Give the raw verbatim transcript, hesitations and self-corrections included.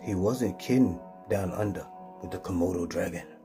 He wasn't kidding down under with the Komodo dragon.